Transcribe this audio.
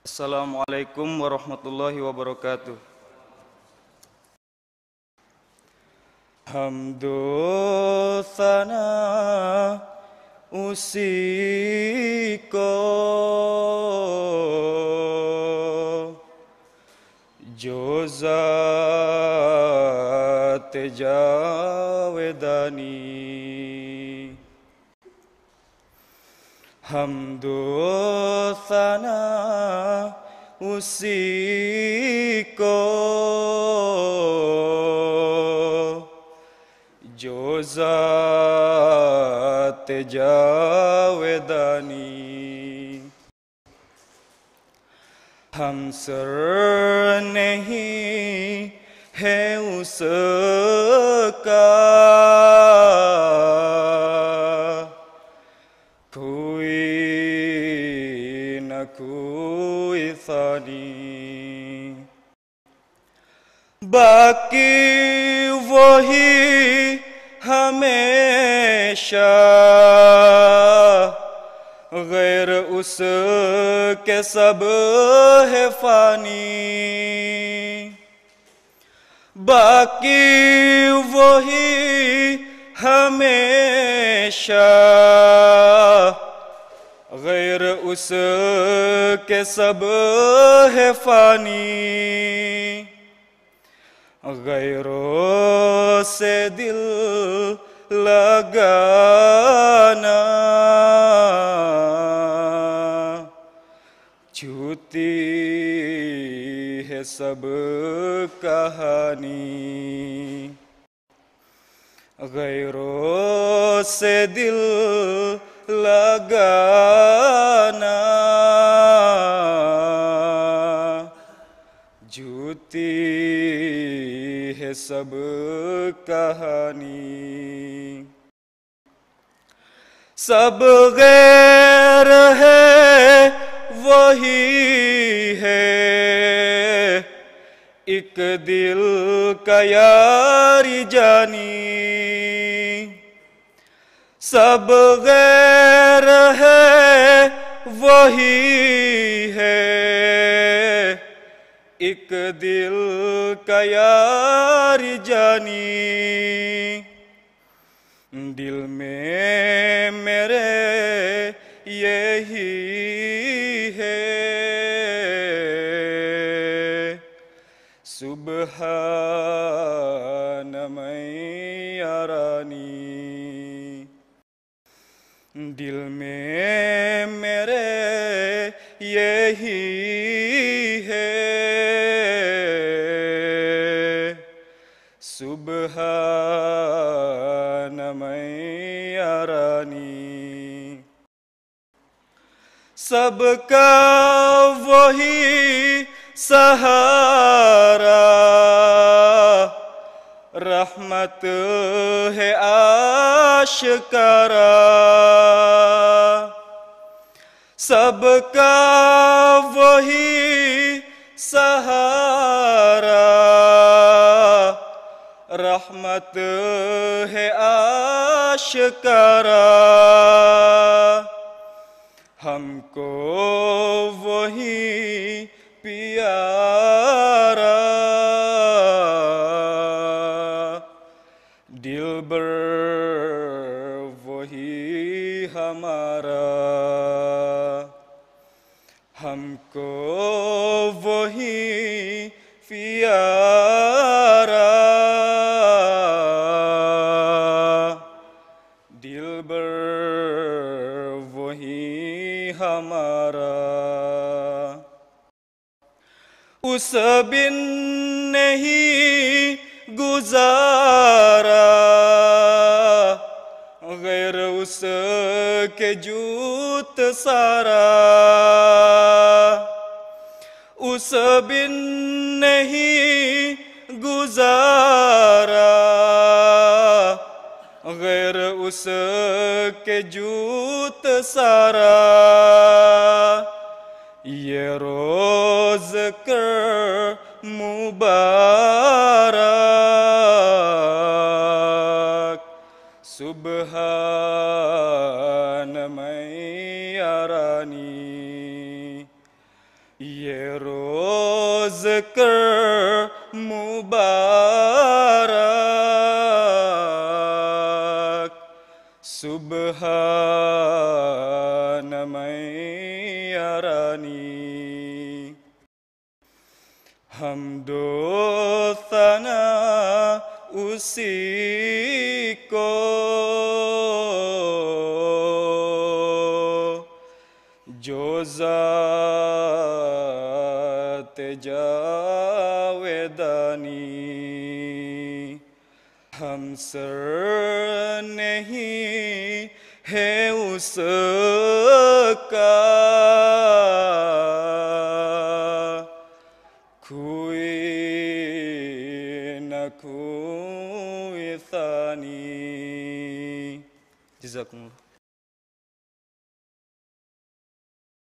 Assalamualaikum warahmatullahi wabarakatuh. Hamdu sana usi ko jo zat javedani. Hamdu sana usi ko जो ज़ात जावेदानी हमसर नहीं है उसका कोई न कोई सानी बाकी वही हमेशा गैर उसके सब है फानी बाकी वही हमेशा गैर उसके सब है फानी गैरों से दिल लगाना झूठी है सब कहानी गैरों से दिल लगाना झूठी है सब कहानी सब गैर है वही है एक दिल का यारी जानी सब गैर है वही है एक दिल का यार जानी दिल में मेरे यही है सुबहान मैया रानी दिल में मेरे यही है सुबहान मैया रानी सबका वही सहारा रहमत है आशिकारा सबका वही सहारा रहमत है आशिकारा हमको वही प्यारा दिलबर वही हमारा हमको वही प्यारा दिलबर वही हमारा उस बिन नहीं गुजारा गैर उसके जूत सारा उस बिन नहीं गुजारा गैर उसके जूत सारा ये रोज कर मुबारक सुबहान मैया रानी ये रोज कर मुबारक सुबहान मैया रानी हम दो सना उसी को जो ज़ात जावेदानी हम सर नहीं है उसका कोई न कोई सानी। जज़ाकुमुल्लाह।